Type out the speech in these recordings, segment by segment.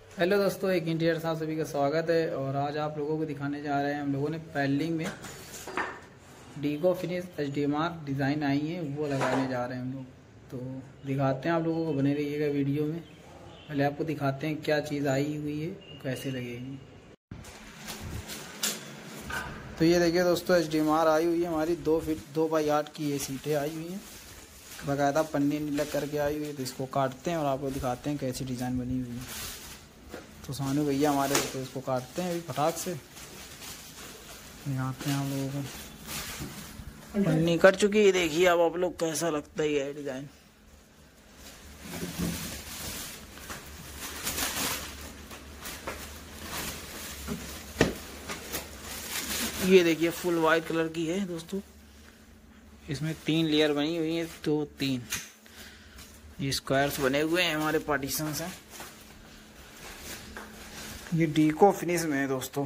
Hello दोस्तों, एक interior साहब सभी का स्वागत है। और आज आप लोगों को दिखाने जा रहे हैं, हम लोगों ने पैलिंग में डीको फिनिश HDMR डिज़ाइन आई है वो लगाने जा रहे हैं हम लोग। तो दिखाते हैं आप लोगों को, बने रहिएगा वीडियो में। पहले आपको दिखाते हैं क्या चीज़ आई हुई है, कैसे लगेगी। तो ये देखिए दोस्तों, HDMR आई हुई है हमारी 2 फीट 2x8 की ये सीटें आई हुई हैं, बाकायदा पन्नी लग करके आई हुई है। तो इसको काटते हैं और आपको दिखाते हैं कैसी डिज़ाइन बनी हुई है। तो सानू भैया हमारे तो इसको काटते हैं अभी फटाक से, दिखाते हैं आप लोगों को। पन्नी कट चुकी है, देखिए अब आप लोग कैसा लगता है ये डिज़ाइन। ये देखिए फुल वाइट कलर की है दोस्तों। इसमें 3 लेयर बनी हुई है, 2 3 ये स्क्वायर्स बने हुए हैं, हमारे पार्टीशंस हैं। ये डीको फिनिश में है दोस्तों।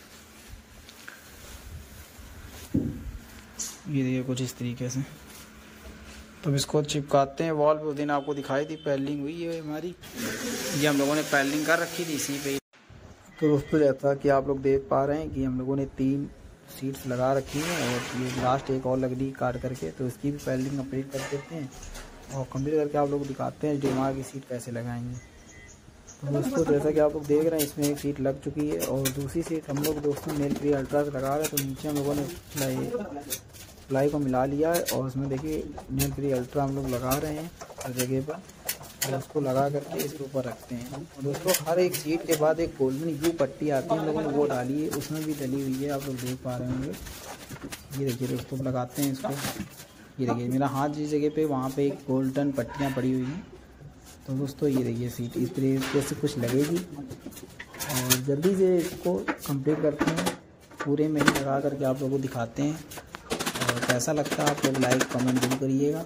ये देखिए कुछ इस तरीके से। तो इसको चिपकाते हैं वॉल पे। उस दिन आपको दिखाई थी पैलिंग हुई है हमारी, ये हम लोगों ने पैलिंग कर रखी थी इसी पे। तो दोस्तों जैसा कि आप लोग देख पा रहे हैं कि हम लोगों ने 3 सीट्स लगा रखी हैं और ये लास्ट एक और लग रही काट करके, तो इसकी भी पैलिंग कंप्लीट कर देते हैं और कंप्लीट करके आप लोग को दिखाते हैं HDMR की सीट कैसे लगाएंगे। तो दोस्तों जैसा कि आप लोग देख रहे हैं, इसमें एक सीट लग चुकी है और दूसरी सीट हम लोग दोस्तों नेल फ्री अल्ट्रा से लगा रहे हैं। तो नीचे हम लोगों ने प्लाई को मिला लिया है और उसमें देखिए नेल फ्री अल्ट्रा हम लोग लगा रहे हैं हर जगह पर, और उसको लगा करके इसके ऊपर रखते हैं। और दोस्तों हर एक सीट के बाद एक गोल्डन यू पट्टी आती है, हम लोगों ने वो डाली है, उसमें भी डली हुई है, आप लोग देख पा रहे होंगे। ये देखिए दोस्तों लगाते हैं इसको। ये देखिए मेरा हाथ जिस जगह पे, वहाँ पे एक गोल्डन पट्टियाँ पड़ी हुई हैं। तो दोस्तों ये देखिए सीट इस तरीके से कुछ लगेगी और जल्दी से इसको कंप्लीट करते हैं, पूरे में ही लगा करके आप लोगों को दिखाते हैं। और कैसा लगता है आप लोग लाइक कमेंट जरूर करिएगा।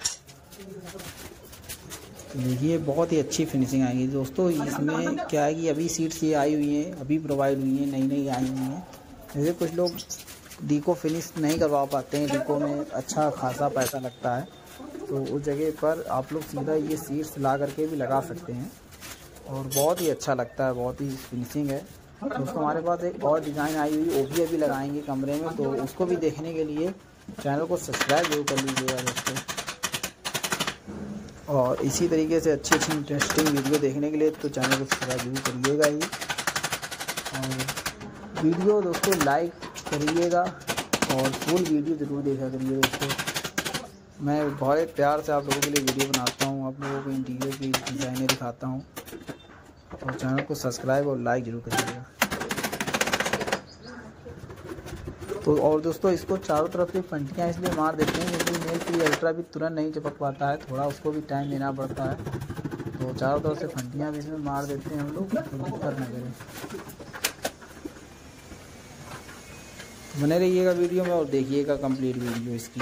तो देखिए बहुत ही अच्छी फिनिशिंग आएगी दोस्तों। इसमें क्या है कि अभी सीट्स ये आई हुई हैं, अभी प्रोवाइड हुई हैं, नई नई आई हुई हैं। जैसे कुछ लोग डीको फिनिश नहीं करवा पाते हैं, डीको में अच्छा खासा पैसा लगता है, तो उस जगह पर आप लोग सीधा ये सीट्स ला करके भी लगा सकते हैं और बहुत ही अच्छा लगता है, बहुत ही फिनिशिंग है। दोस्तों हमारे पास एक और डिज़ाइन आई हुई, वो भी अभी लगाएंगे कमरे में, तो उसको भी देखने के लिए चैनल को सब्सक्राइब जरूर कर लीजिएगा दोस्तों। और इसी तरीके से अच्छी अच्छी इंटरेस्टिंग वीडियो देखने के लिए तो चैनल को सब्सक्राइब जरूर करिएगा ही। और वीडियो दोस्तों लाइक करिएगा और फुल वीडियो ज़रूर देखा करिए दोस्तों। मैं बहुत प्यार से आप लोगों के लिए वीडियो बनाता हूँ, आप लोगों को इंटीरियर की डिज़ाइनें दिखाता हूँ। और चैनल को सब्सक्राइब और लाइक जरूर करिएगा। तो और दोस्तों इसको चारों तरफ से फंटियाँ इसलिए मार देते हैं क्योंकि नेल फ्री अल्ट्रा भी तुरंत नहीं चिपक पाता है, थोड़ा उसको भी टाइम देना पड़ता है। तो चारों तरफ से फंटियाँ भी इसमें मार देते हैं हम लोग, तो दिक्कत न करें। बने रहिएगा वीडियो में और देखिएगा कंप्लीट वीडियो इसकी।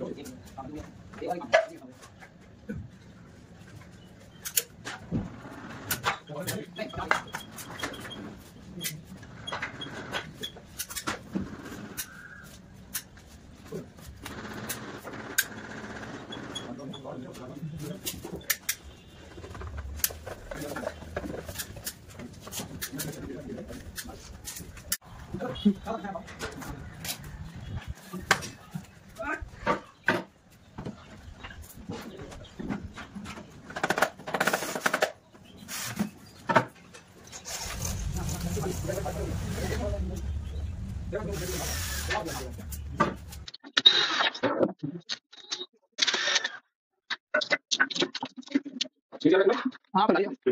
हाँ बताइए।